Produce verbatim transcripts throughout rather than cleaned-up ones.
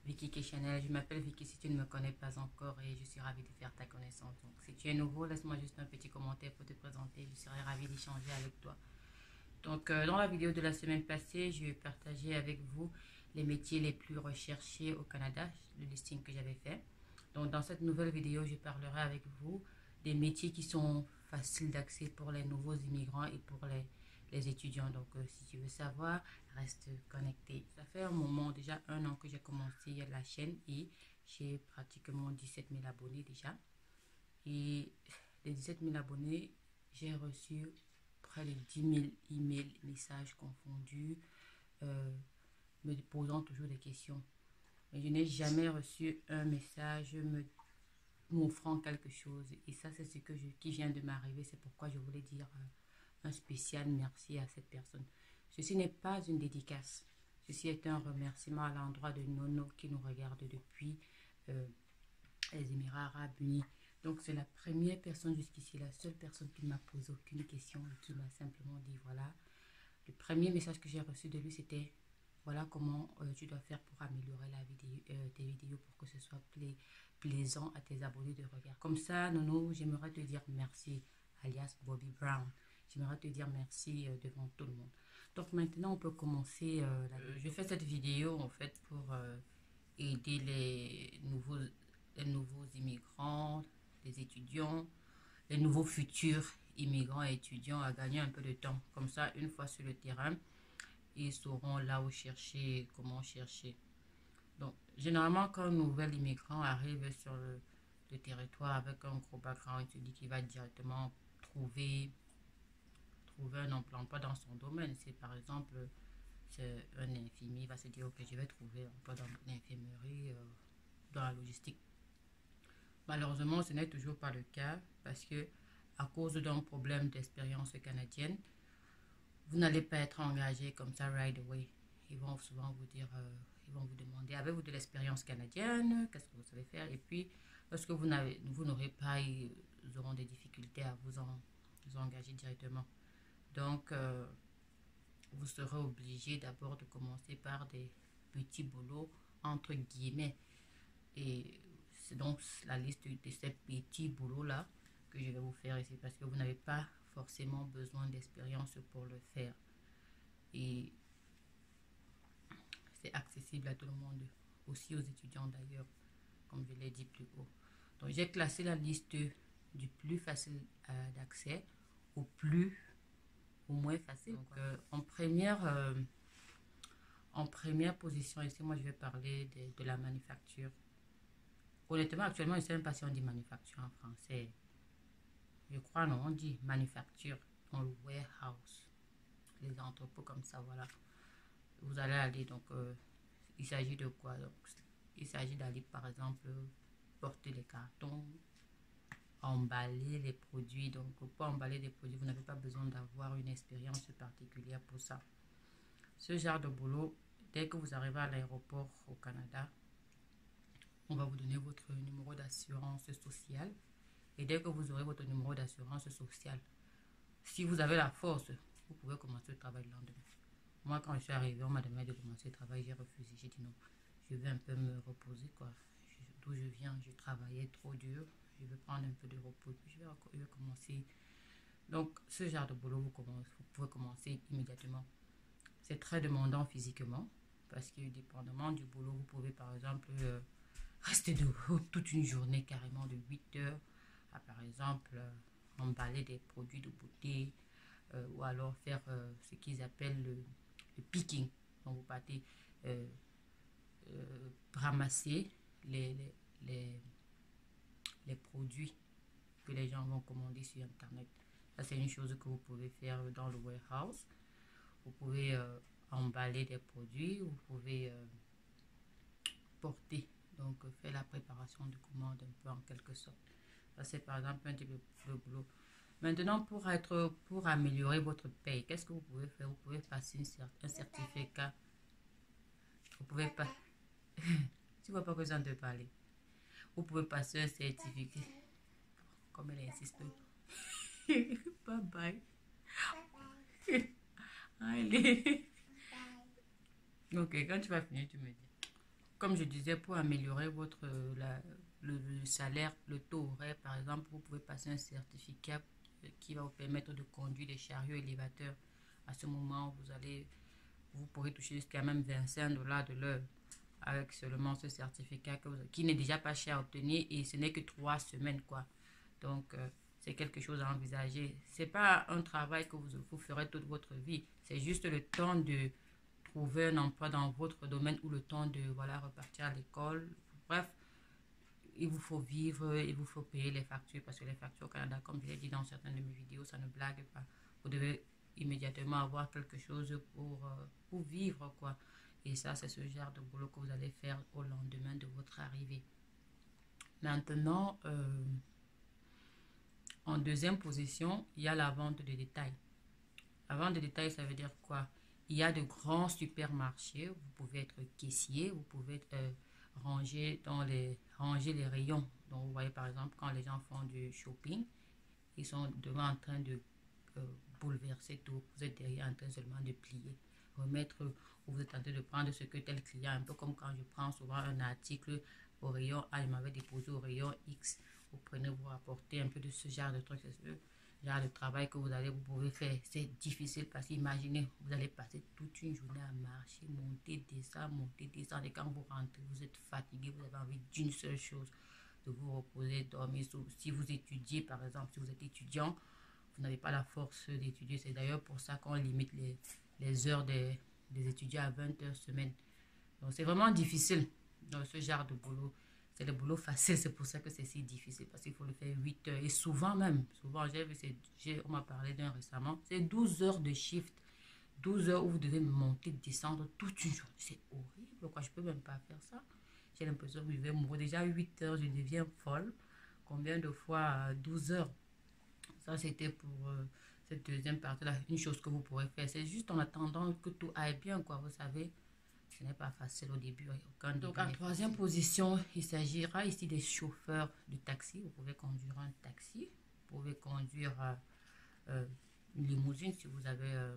Vicky K Chanel. Je m'appelle Vicky si tu ne me connais pas encore et je suis ravie de faire ta connaissance. Donc, si tu es nouveau, laisse-moi juste un petit commentaire pour te présenter. Je serai ravie d'échanger avec toi. Donc, euh, dans la vidéo de la semaine passée, je vais partager avec vous les métiers les plus recherchés au Canada, le listing que j'avais fait. Donc, dans cette nouvelle vidéo, je parlerai avec vous des métiers qui sont faciles d'accès pour les nouveaux immigrants et pour les, les étudiants. Donc, euh, si tu veux savoir, reste connecté. Ça fait un moment, déjà un an que j'ai commencé la chaîne et j'ai pratiquement dix-sept mille abonnés déjà. Et les dix-sept mille abonnés, j'ai reçu près de dix mille emails, messages confondus, euh, me posant toujours des questions. Mais je n'ai jamais reçu un message me m'offrant quelque chose. Et ça, c'est ce que je, qui vient de m'arriver. C'est pourquoi je voulais dire euh, un spécial merci à cette personne. Ceci n'est pas une dédicace. Ceci est un remerciement à l'endroit de Nono qui nous regarde depuis euh, les Émirats Arabes Unis. Donc, c'est la première personne jusqu'ici, la seule personne qui ne m'a posé aucune question et qui m'a simplement dit, voilà, le premier message que j'ai reçu de lui, c'était, voilà comment euh, tu dois faire pour améliorer la vidéo, euh, tes vidéos pour que ce soit pla plaisant à tes abonnés de regard. Comme ça, Nono, j'aimerais te dire merci, alias Bobby Brown. J'aimerais te dire merci euh, devant tout le monde. Donc, maintenant, on peut commencer. Euh, la... euh, je fais cette vidéo, en fait, pour euh, aider les nouveaux, les nouveaux immigrants, les étudiants, les nouveaux futurs immigrants et étudiants à gagner un peu de temps. Comme ça, une fois sur le terrain, ils sauront là où chercher, comment chercher. Donc, généralement, quand un nouvel immigrant arrive sur le, le territoire avec un gros background, il se dit qu'il va directement trouver, trouver un emploi dans son domaine. C'est par exemple c'est un infirmier, il va se dire, ok, je vais trouver un emploi dans l'infirmerie, euh, dans la logistique. Malheureusement, ce n'est toujours pas le cas parce que à cause d'un problème d'expérience canadienne, vous n'allez pas être engagé comme ça right away. Ils vont souvent vous dire, euh, ils vont vous demander, avez-vous de l'expérience canadienne? Qu'est-ce que vous savez faire? Et puis, lorsque vous n'avez, vous n'aurez pas, ils auront des difficultés à vous, en, vous engager directement. Donc, euh, vous serez obligé d'abord de commencer par des petits boulots entre guillemets. Et c'est donc la liste de ces petits boulots-là que je vais vous faire ici parce que vous n'avez pas forcément besoin d'expérience pour le faire. Et c'est accessible à tout le monde, aussi aux étudiants d'ailleurs, comme je l'ai dit plus haut. Donc j'ai classé la liste du plus facile euh, d'accès au plus, au moins facile. Donc, euh, en première... Euh, en première position, ici, moi je vais parler de, de la manufacture. Honnêtement, actuellement, je ne sais même pas si on dit manufacture en français. Je crois, non, on dit manufacture dans le warehouse. Les entrepôts comme ça, voilà. Vous allez aller, donc, euh, il s'agit de quoi? Donc, il s'agit d'aller, par exemple, porter les cartons, emballer les produits. Donc, pour emballer les produits, vous n'avez pas besoin d'avoir une expérience particulière pour ça. Ce genre de boulot, dès que vous arrivez à l'aéroport au Canada, on va vous donner votre numéro d'assurance sociale. Et dès que vous aurez votre numéro d'assurance sociale, si vous avez la force, vous pouvez commencer le travail le lendemain. Moi, quand je suis arrivée, on m'a demandé de commencer le travail, j'ai refusé. J'ai dit non, je vais un peu me reposer, quoi. D'où je viens, je travaillais trop dur. Je vais prendre un peu de repos, puis je vais, je vais commencer. Donc, ce genre de boulot, vous, commencez, vous pouvez commencer immédiatement. C'est très demandant physiquement, parce que dépendamment du boulot, vous pouvez par exemple euh, rester debout toute une journée carrément de huit heures à par exemple euh, emballer des produits de beauté euh, ou alors faire euh, ce qu'ils appellent le, le picking. Donc vous partez euh, euh, ramasser les, les, les, les produits que les gens vont commander sur internet. Ça c'est une chose que vous pouvez faire dans le warehouse. Vous pouvez euh, emballer des produits, vous pouvez euh, porter, donc euh, faire la préparation de commandes un peu en quelque sorte. Ça c'est par exemple un type de boulot. Maintenant, pour être, pour améliorer votre paye, qu'est-ce que vous pouvez faire? Vous pouvez passer une, un certificat. Vous pouvez pas. Tu vois pas que j'en te parler. Vous pouvez passer un certificat. Comme elle insiste. Bye bye. Allez. Ok, quand tu vas finir, tu me dis. comme je disais, pour améliorer votre la, le, le salaire, le taux horaire, par exemple, vous pouvez passer un certificat qui va vous permettre de conduire des chariots élévateurs. À ce moment, vous allez, vous pourrez toucher jusqu'à même vingt-cinq dollars de l'heure avec seulement ce certificat que vous, qui n'est déjà pas cher à obtenir et ce n'est que trois semaines, quoi. Donc, euh, c'est quelque chose à envisager. C'est pas un travail que vous, vous ferez toute votre vie. C'est juste le temps de trouver un emploi dans votre domaine ou le temps de voilà, repartir à l'école. Bref, il vous faut vivre, il vous faut payer les factures parce que les factures au Canada, comme je l'ai dit dans certaines de mes vidéos, ça ne blague pas. Vous devez immédiatement avoir quelque chose pour, euh, pour vivre, quoi. Et ça, c'est ce genre de boulot que vous allez faire au lendemain de votre arrivée. Maintenant, euh, en deuxième position, il y a la vente de détail. La vente de détail, ça veut dire quoi? Il y a de grands supermarchés. Vous pouvez être caissier, vous pouvez être, euh, ranger, dans les, ranger les rayons. Donc, vous voyez par exemple, quand les gens font du shopping, ils sont devant en train de euh, bouleverser tout. Vous êtes derrière en train seulement de plier, remettre, ou vous êtes en train de prendre ce que tel client, un peu comme quand je prends souvent un article au rayon A, il m'avait déposé au rayon X. Vous prenez, vous rapportez un peu de ce genre de truc, c'est ce genre de travail que vous allez, vous pouvez faire. C'est difficile parce qu'imaginez, vous allez passer toute une journée à marcher, monter, descendre, monter, descendre. Et quand vous rentrez, vous êtes fatigué, vous avez envie d'une seule chose, de vous reposer, dormir. Si vous étudiez, par exemple, si vous êtes étudiant, vous n'avez pas la force d'étudier. C'est d'ailleurs pour ça qu'on limite les, les heures des, des étudiants à vingt heures semaine. Donc, c'est vraiment difficile dans ce genre de boulot. C'est le boulot facile, c'est pour ça que c'est si difficile, parce qu'il faut le faire huit heures. Et souvent même, souvent, j'ai vu, on m'a parlé d'un récemment, c'est douze heures de shift. douze heures où vous devez monter, descendre toute une journée. C'est horrible, quoi. Je ne peux même pas faire ça. J'ai l'impression que je vais mourir. Déjà huit heures, je deviens folle. Combien de fois douze heures? Ça, c'était pour euh, cette deuxième partie-là. Une chose que vous pourrez faire, c'est juste en attendant que tout aille bien, quoi. Vous savez, ce n'est pas facile au début. Aucun Donc, en troisième position, il s'agira ici des chauffeurs de taxi. Vous pouvez conduire un taxi. Vous pouvez conduire euh, euh, une limousine si vous avez euh,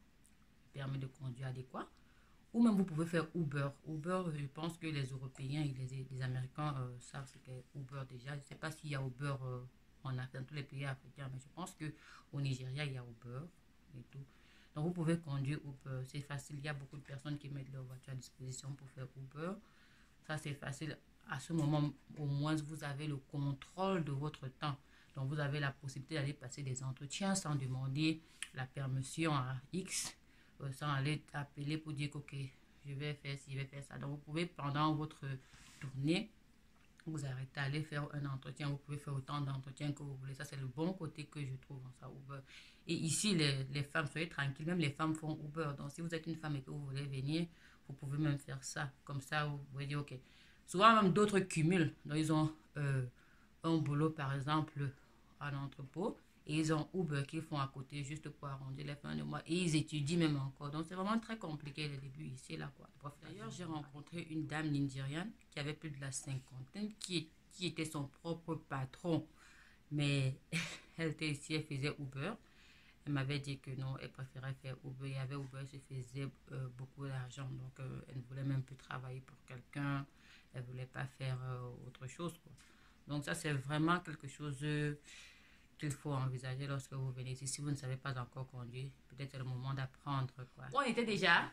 permis de conduire adéquat. Ou même vous pouvez faire Uber. Uber, je pense que les Européens et les, les Américains euh, savent ce qu'est Uber déjà. Je ne sais pas s'il y a Uber euh, en Afrique, dans tous les pays africains, mais je pense qu'au Nigeria, il y a Uber et tout. Donc, vous pouvez conduire Uber. C'est facile. Il y a beaucoup de personnes qui mettent leur voiture à disposition pour faire Uber. Ça, c'est facile. À ce moment, au moins, vous avez le contrôle de votre temps. Donc, vous avez la possibilité d'aller passer des entretiens sans demander la permission à X, euh, sans aller appeler pour dire que, OK, je vais faire ci, je vais faire ça. Donc, vous pouvez, pendant votre tournée, vous arrêtez à aller faire un entretien. Vous pouvez faire autant d'entretiens que vous voulez. Ça, c'est le bon côté que je trouve en ça, Uber. Et ici, les, les femmes, soyez tranquilles, même les femmes font Uber. Donc, si vous êtes une femme et que vous voulez venir, vous pouvez même faire ça. Comme ça, vous pouvez dire, OK. Souvent, même d'autres cumulent. Donc, ils ont euh, un boulot, par exemple, à l'entrepôt. Et ils ont Uber qu'ils font à côté juste pour arrondir les fins de mois. Et ils étudient même encore. Donc, c'est vraiment très compliqué le début ici, là, quoi. D'ailleurs, j'ai rencontré une dame nigériane qui avait plus de la cinquantaine, qui, qui était son propre patron. Mais elle était ici, elle faisait Uber. Elle m'avait dit que non, elle préférait faire Uber. Il y avait Uber, elle faisait euh, beaucoup d'argent. Donc, euh, elle ne voulait même plus travailler pour quelqu'un. Elle ne voulait pas faire euh, autre chose, quoi. Donc, ça, c'est vraiment quelque chose euh, qu'il faut envisager lorsque vous venez ici. Si vous ne savez pas encore conduire, peut-être c'est le moment d'apprendre, quoi. On était déjà...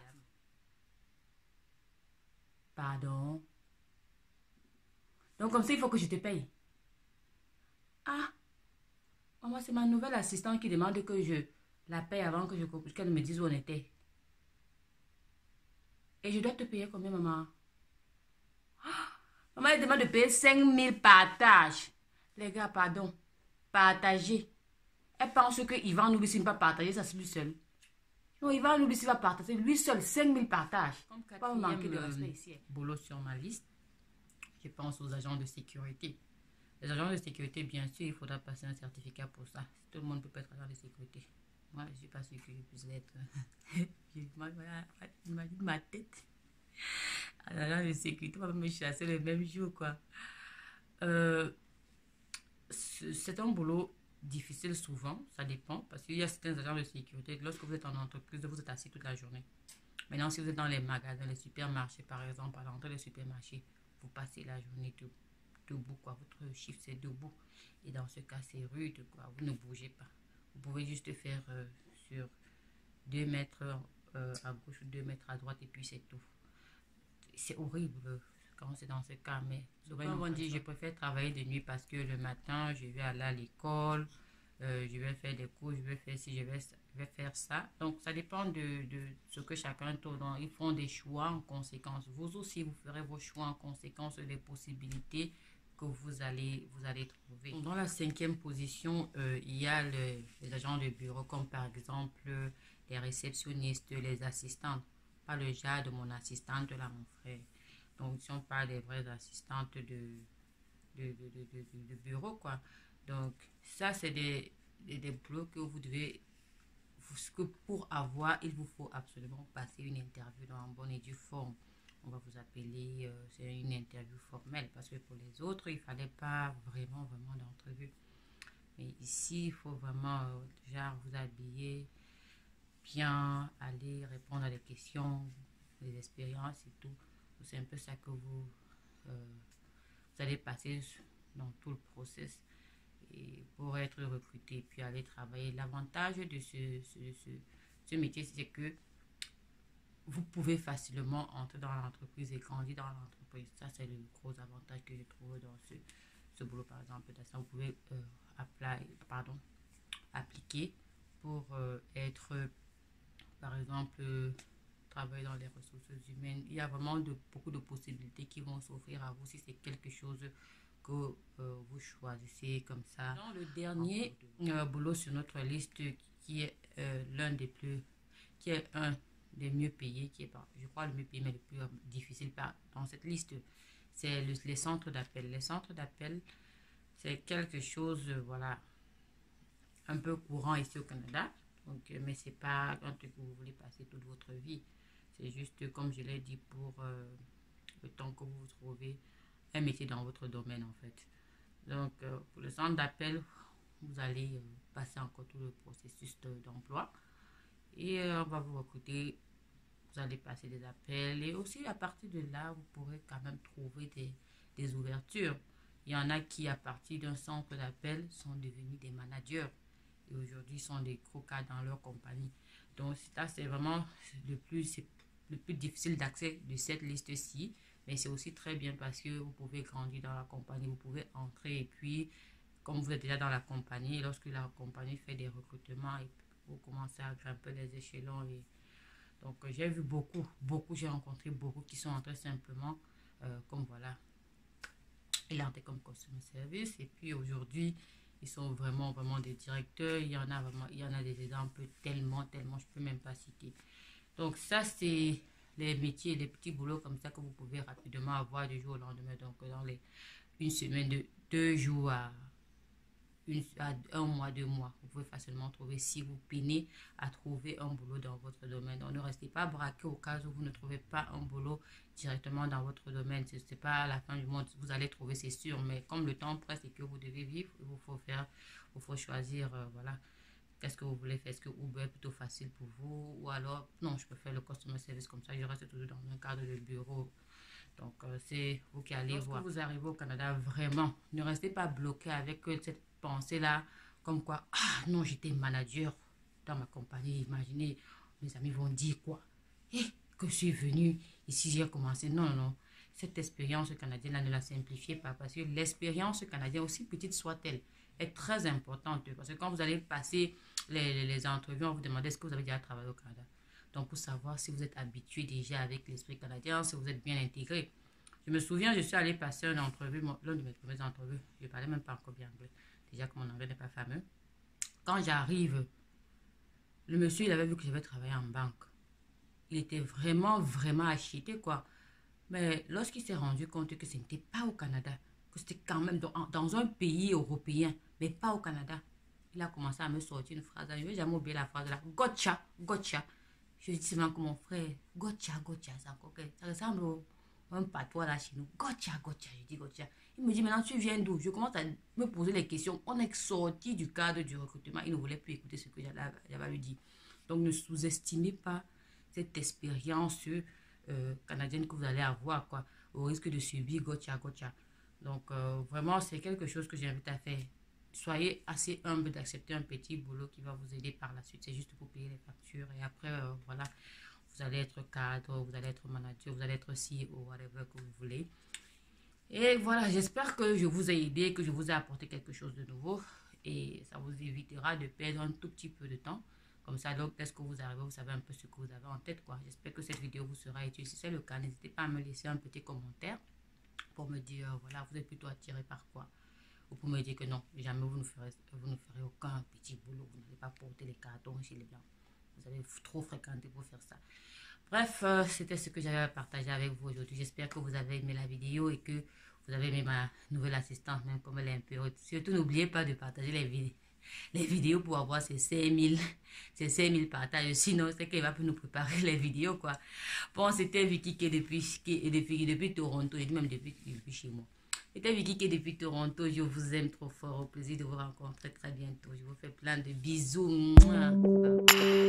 Pardon. Donc, comme ça, il faut que je te paye. Ah, maman, c'est ma nouvelle assistante qui demande que je la paye avant que je qu'elle me dise où on était. Et je dois te payer combien, maman? Ah, maman, elle demande de payer cinq mille partages. Les gars, pardon. Partager. Elle pense que Yvan Noubissi ne va pas partager ça, c'est lui seul. Non, Yvan Noubissi va partager lui seul cinq mille partages. Comme pas me manquer de respect ici. Boulot sur ma liste. Je pense aux agents de sécurité. Les agents de sécurité, bien sûr, il faudra passer un certificat pour ça. Tout le monde ne peut pas être agent de sécurité. Moi, je ne suis pas sûre que je puisse l'être. Imagine ma tête. Agent de sécurité, on va me chasser le même jour, quoi. Euh, c'est un boulot difficile souvent, ça dépend. Parce qu'il y a certains agents de sécurité, lorsque vous êtes en entreprise, vous êtes assis toute la journée. Maintenant, si vous êtes dans les magasins, les supermarchés, par exemple, à l'entrée des supermarchés, vous passez la journée de, debout, quoi. Votre chiffre, c'est debout. Et dans ce cas, c'est rude, quoi. Vous ne bougez pas. Vous pouvez juste faire euh, sur deux mètres euh, à gauche ou deux mètres à droite et puis c'est tout. C'est horrible quand c'est dans ce cas, mais souvent on dit je préfère travailler de nuit parce que le matin, je vais aller à l'école, euh, je vais faire des cours, je vais faire ci, je vais, je vais faire ça. Donc, ça dépend de, de ce que chacun tourne. Donc, ils font des choix en conséquence. Vous aussi, vous ferez vos choix en conséquence des possibilités que vous allez, vous allez trouver. Dans la cinquième position, euh, il y a le, les agents de bureau, comme par exemple les réceptionnistes, les assistantes. Pas le genre de mon assistante, là, mon frère. Donc, si on parle des vraies assistantes de, de, de, de, de, de bureau, quoi. Donc, ça, c'est des, des, des boulots que vous devez... que pour avoir, il vous faut absolument passer une interview dans une bonne et due forme. On va vous appeler, euh, c'est une interview formelle, parce que pour les autres, il ne fallait pas vraiment, vraiment d'entrevue. Mais ici, il faut vraiment, euh, genre, vous habiller bien, aller répondre à des questions, des expériences et tout. C'est un peu ça que vous, euh, vous allez passer dans tout le process et pour être recruté puis aller travailler. L'avantage de ce, ce, ce, ce métier, c'est que vous pouvez facilement entrer dans l'entreprise et grandir dans l'entreprise. Ça, c'est le gros avantage que je trouve dans ce, ce boulot, par exemple. Vous pouvez euh, apply, pardon, appliquer pour euh, être, par exemple, euh, travailler dans les ressources humaines. Il y a vraiment de, beaucoup de possibilités qui vont s'offrir à vous si c'est quelque chose que euh, vous choisissez comme ça. Dans le dernier euh, boulot sur notre liste, qui est euh, l'un des plus, qui est un des mieux payés, qui est pas, je crois le mieux payé, mais le plus euh, difficile par, dans cette liste, c'est le, les centres d'appel. Les centres d'appel, c'est quelque chose, euh, voilà, un peu courant ici au Canada. Donc, euh, mais c'est pas un truc que vous voulez passer toute votre vie. C'est juste, comme je l'ai dit, pour euh, le temps que vous vous trouvez un métier dans votre domaine, en fait. Donc, euh, pour le centre d'appel, vous allez euh, passer encore tout le processus d'emploi. Et euh, on va vous recruter. Vous allez passer des appels. Et aussi, à partir de là, vous pourrez quand même trouver des, des ouvertures. Il y en a qui, à partir d'un centre d'appel, sont devenus des managers. Et aujourd'hui, sont des gros cadres dans leur compagnie. Donc, ça, c'est vraiment le plus, le plus difficile d'accès de cette liste-ci. Mais c'est aussi très bien parce que vous pouvez grandir dans la compagnie. Vous pouvez entrer et puis, comme vous êtes déjà dans la compagnie, lorsque la compagnie fait des recrutements, et vous commencez à grimper les échelons. Et donc, j'ai vu beaucoup, beaucoup, j'ai rencontré beaucoup qui sont entrés simplement, euh, comme voilà, ils entraient comme customer service. Et puis aujourd'hui, ils sont vraiment, vraiment des directeurs. Il y en a vraiment, il y en a des exemples tellement, tellement, je ne peux même pas citer. Donc, ça, c'est les métiers, les petits boulots comme ça que vous pouvez rapidement avoir du jour au lendemain. Donc, dans les, une semaine, de deux jours à, une, à un mois, deux mois, vous pouvez facilement trouver si vous peinez à trouver un boulot dans votre domaine. Donc, ne restez pas braqué au cas où vous ne trouvez pas un boulot directement dans votre domaine. Ce n'est pas à la fin du monde, vous allez trouver, c'est sûr. Mais comme le temps presse et que vous devez vivre, il vous faut faire, il faut choisir, euh, voilà. Qu'est-ce que vous voulez faire? Est-ce que Uber est plutôt facile pour vous? Ou alors, non, je peux faire le customer service comme ça. Je reste toujours dans un cadre de bureau. Donc, euh, c'est vous qui allez Lorsque voir. Lorsque vous arrivez au Canada, vraiment, ne restez pas bloqué avec cette pensée-là. Comme quoi, ah non, j'étais manager dans ma compagnie. Imaginez, mes amis vont dire quoi? Eh, que je suis venu ici, j'ai commencé. Non, non, non. Cette expérience canadienne-là, ne la simplifiez pas. Parce que l'expérience canadienne, aussi petite soit-elle, est très importante. Parce que quand vous allez passer les, les, les entrevues, on vous demande est-ce que vous avez déjà travaillé au Canada. Donc, pour savoir si vous êtes habitué déjà avec l'esprit canadien, si vous êtes bien intégré. Je me souviens, je suis allée passer une entrevue, l'une de mes premières entrevues. Je ne parlais même pas encore bien anglais. Déjà que mon anglais n'est pas fameux. Quand j'arrive, le monsieur, il avait vu que je vais travailler en banque. Il était vraiment, vraiment acheté, quoi. Mais lorsqu'il s'est rendu compte que ce n'était pas au Canada, que c'était quand même dans, dans un pays européen, mais pas au Canada, il a commencé à me sortir une phrase. Je ne vais jamais oublier la phrase là. Gotcha, gotcha. Je dis seulement comme mon frère, gotcha, gotcha. Ça, ça ressemble au un patois là chez nous. Gotcha, gotcha. Je dis gotcha. Il me dit maintenant tu viens d'où? Je commence à me poser les questions. On est sorti du cadre du recrutement. Il ne voulait plus écouter ce que j'avais lui dit. Donc ne sous-estimez pas cette expérience euh, canadienne que vous allez avoir, quoi, au risque de subir gotcha gotcha. Donc, euh, vraiment, c'est quelque chose que j'invite à faire. Soyez assez humble d'accepter un petit boulot qui va vous aider par la suite. C'est juste pour payer les factures. Et après, euh, voilà, vous allez être cadre, vous allez être manager, vous allez être C E O, whatever que vous voulez. Et voilà, j'espère que je vous ai aidé, que je vous ai apporté quelque chose de nouveau. Et ça vous évitera de perdre un tout petit peu de temps. Comme ça, donc, lorsque vous arrivez, vous savez un peu ce que vous avez en tête, quoi. J'espère que cette vidéo vous sera utile. Si c'est le cas, n'hésitez pas à me laisser un petit commentaire pour me dire, euh, voilà, vous êtes plutôt attiré par quoi. Ou pour me dire que non, jamais vous ne ferez, vous ne ferez aucun petit boulot. Vous n'allez pas porter les cartons chez les blancs. Vous allez trop fréquenter pour faire ça. Bref, euh, c'était ce que j'avais à partager avec vous aujourd'hui. J'espère que vous avez aimé la vidéo et que vous avez aimé ma nouvelle assistante, même comme elle est un peu haute. Surtout, n'oubliez pas de partager les, vid les vidéos pour avoir ces cinq mille, ces cinq mille partages. Sinon, c'est qu'elle va plus nous préparer les vidéos, quoi. Bon, c'était Vicky qui est depuis, qui est depuis, depuis Toronto et même depuis, depuis chez moi. C'était Vicky qui est depuis Toronto. Je vous aime trop fort. Au plaisir de vous rencontrer très bientôt. Je vous fais plein de bisous. Mouah.